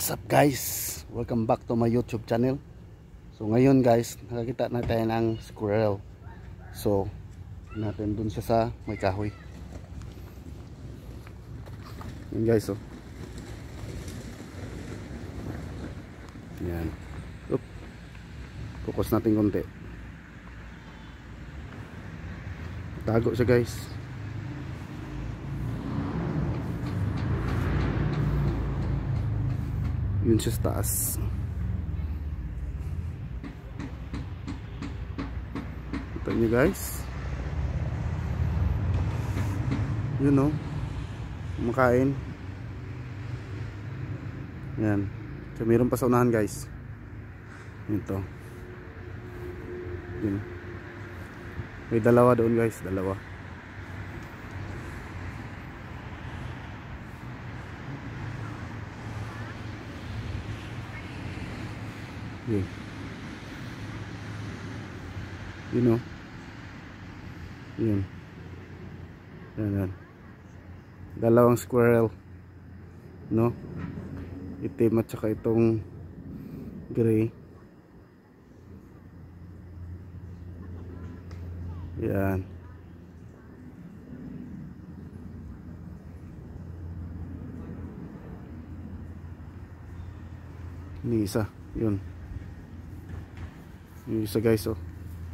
What's up guys? Welcome back to my YouTube channel. So ngayon guys, nakakita natin ng squirrel. So natin dun siya sa may kahoy. Yan guys, oh. Yan. Oop. Focus natin konti. Tago siya guys. Yun siya sa taas. Kita nyo guys. Yun, oh. Kumakain. Yan. So meron pa sa unahan guys. Ito. Yun. May dalawa doon guys. Dalawa. Yun. Yun, oh. Yun. Yan. Dalawang squirrel, no? Itim at saka itong gray. Yan. Ini isa. Yun. Yung isa guys, oh.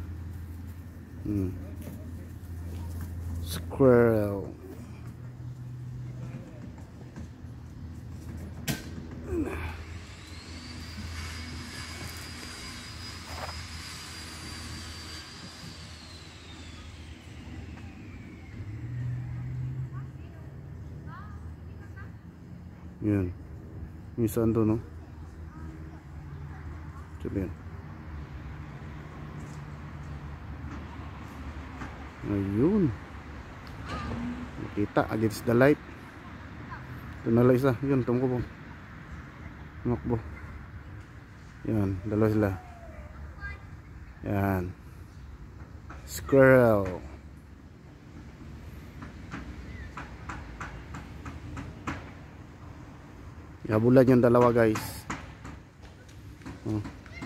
Squirrel. Yan. Yung isa ando, no? Coba yan. Ayun. Nakita against the light. Ito na lang isa. Yun, tumakbo. Tumakbo. Yan, dalawa sila. Yan. Squirrel. Habulan yung dalawa guys. Oh.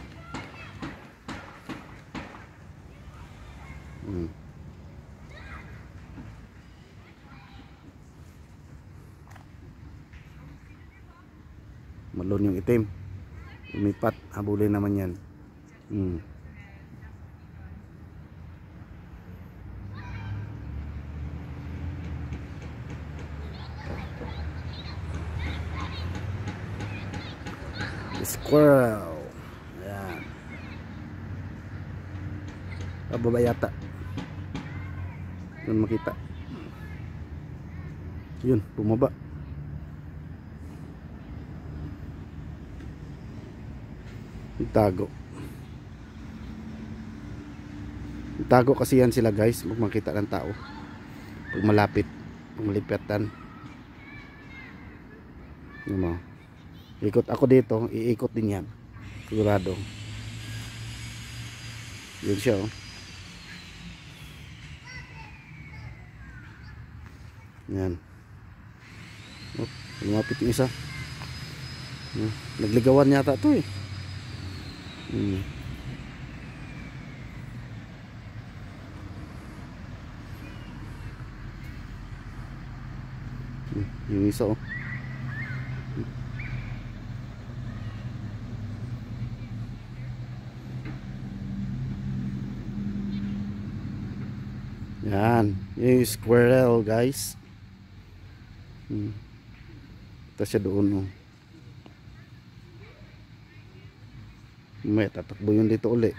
Malon yung itim. Umipat, habulin naman yan. Squirrel. Ayan. Pababa yata. Yun makita. Yun, bumaba. Tago. Tago kasi yan sila guys, pag makita ng tao. Pag malapit, pag malipatan. Yun mo. Ikot ako dito, iikot din yan. Sigurado. Yun siya, oh. Yan. Oh, lumapit yung isa. Nagligawan yata to eh. Yung isa, oh. Yan, yung squirrel guys. Ito siya doon, oh. May tatakbo yun dito uli.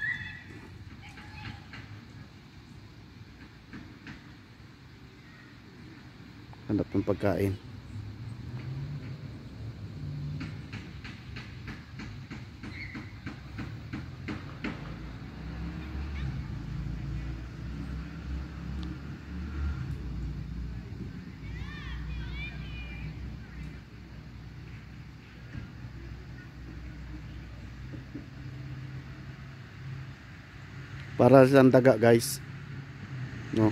Hanap ng pagkain. Para sa daga guys, no?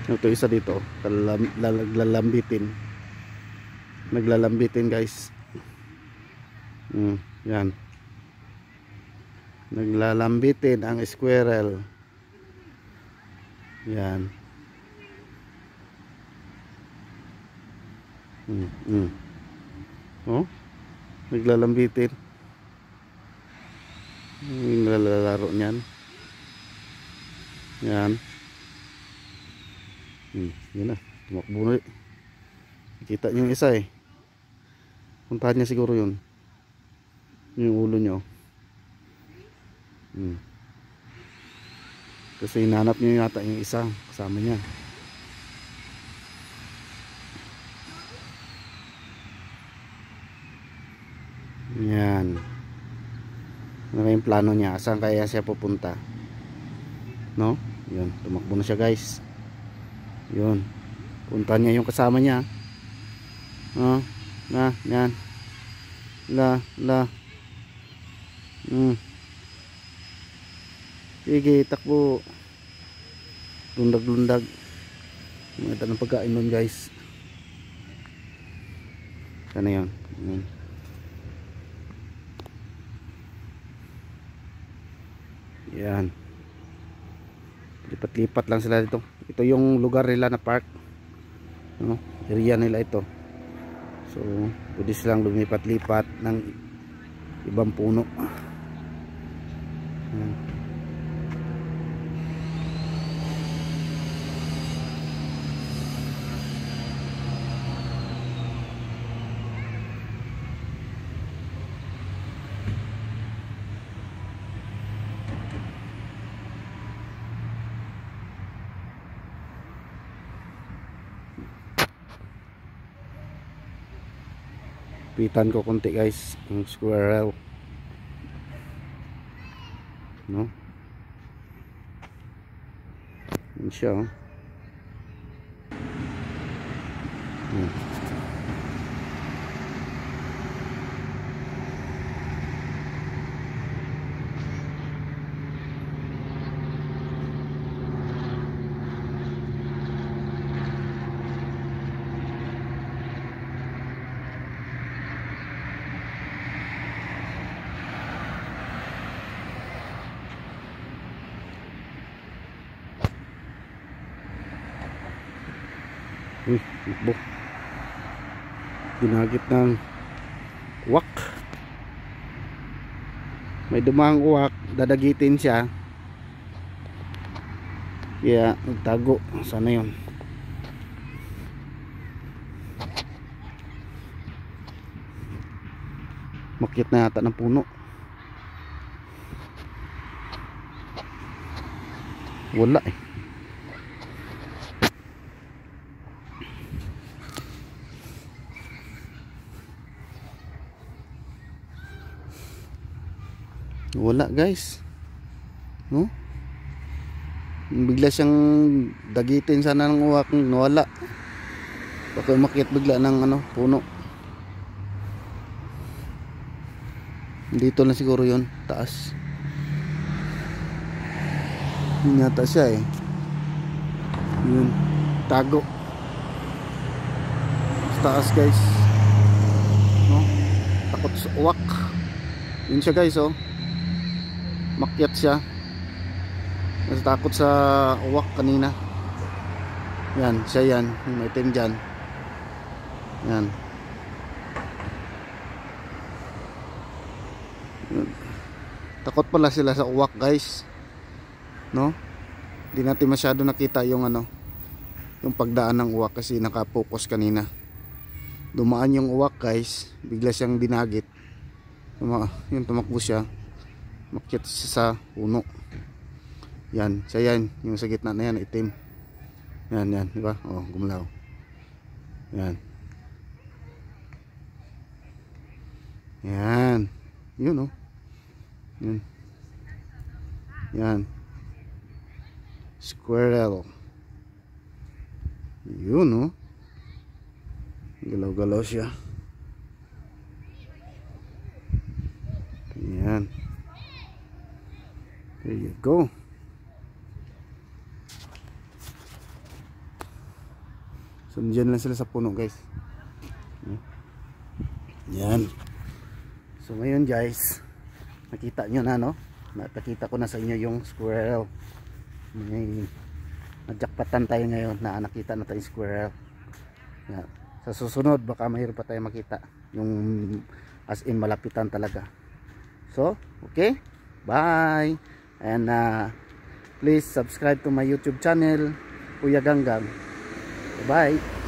Ito isa dito, naglalambitin guys. Yan, naglalambitin ang squirrel. Yan. Oh, naglalambitin. Naglalaro niyan. Yan. Yun na, tumakbo na. Kita niyo yung isa eh. Puntahan niya siguro yun. Yung ulo niyo. Kasi hinanap niyo yata yung isa kasama niya. Yan. Ano yung plano niya? Saan kaya siya pupunta? No? Yun, tumakbo na siya guys. Yun, punta niya yung kasama niya. Yan. Sige, takbo. Lundag. Mayroon ng pagkain nun guys. Sana yun. Yan. Lipat-lipat lang sila dito. Ito yung lugar nila na park, no? Area nila ito. So pwede silang lumipat-lipat ng ibang puno. Pitan ko konti guys ang squirrel, no? Yan siya, oh. Ikbo. Ginagit ng uwak. May dumang uwak, dadagitin siya. Kaya nagtago. Sana yun. Makyat na yata ng puno. Wala eh. Wala guys, no? Bigla siyang dagitin sana ng uwak, nawala. Baka umakyat bigla ng puno. Dito na siguro yun, taas. Yun yata siya eh. Yun, tago sa taas guys, no? Takot sa uwak. Yun siya guys, oh. Makyat siya. Natakot sa uwak kanina. Yan, siya yan. May itim dyan. Yan. Takot pala sila sa uwak guys, no? Hindi natin masyado nakita yung yung pagdaan ng uwak kasi nakapokus kanina. Dumaan yung uwak guys, bigla siyang dinagit. Yun, tumakbo siya. Makyat siya sa puno. Yan, siya yan. Yung sa gitna na yan, itim. Yan, diba? Oh, gumalaw. Yan. Yan. Yun, oh. Yan. Squirrel. Yun, oh. Galaw-galaw siya. Yan. There you go. So dyan lang sila sa puno guys. Yan. So ngayon guys, nakita nyo na, no? Nakita ko na sa inyo yung squirrel. May nadjakpatan tayo ngayon na nakita na tayong squirrel. Yan. Sa susunod baka mayroon pa tayo makita yung as in malapitan talaga. So okay, bye, and please subscribe to my YouTube channel, Kuya Ganggang. Bye.